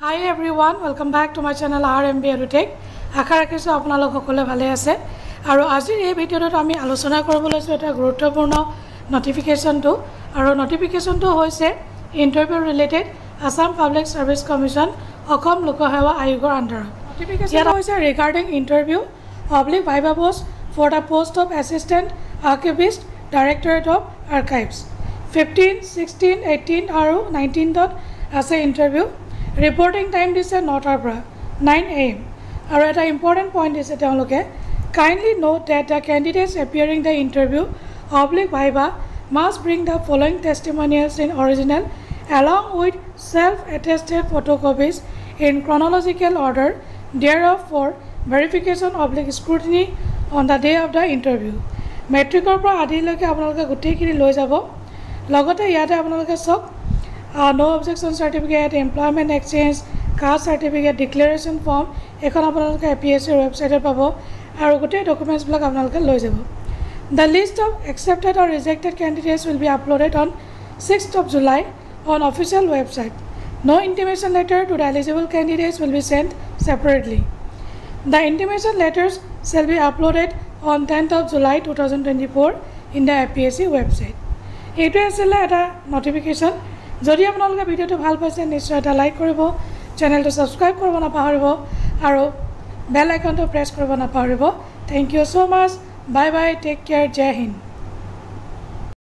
Hi everyone, welcome back to my channel RMB EduTech. আশা ৰাখিছোঁ আপোনালোক সকলোৱে ভালে আছে আৰু আজিৰ এই ভিডিঅ'টোত আমি আলোচনা কৰিব লৈছোঁ এটা গুৰুত্বপূৰ্ণ নটিফিকেশনটো আৰু নটিফিকেশনটো হৈছে interview related Assam public service commission Assam লোকসেৱা আয়োগৰ আন্ডাৰত নটিফিকেশন হৈছে regarding interview public viva post for the post of assistant archivist directorate of archives 15, 16, 18 আৰু 19 আছে interview Reporting time is 9 AM. And an important point is that kindly note that the candidates appearing the interview viva must bring the following testimonials in original along with self-attested photocopies in chronological order thereof for verification scrutiny on the day of the interview. Metric or adiloke abnaloke gutekini loi jabo logote yate abnaloke sok no objection certificate, employment exchange, caste certificate, declaration form, ekhon apnaloke APSC website pabo aru gote documents blok apnaloke loi jabo. The list of accepted or rejected candidates will be uploaded on 6th of July on official website. No intimation letter to the eligible candidates will be sent separately. The intimation letters shall be uploaded on 10th of July 2024 in the APSC website. Etu asile eta notification যদি আপোনালোকে ভিডিওটো ভাল পাইছে নিশ্চয় এটা like কৰিব চেনেলটো subscribe কৰিব নাপাহৰিব আৰু বেল আইকনটো প্ৰেছ কৰিব নাপাহৰিব thank you so much bye bye take care Jai Hind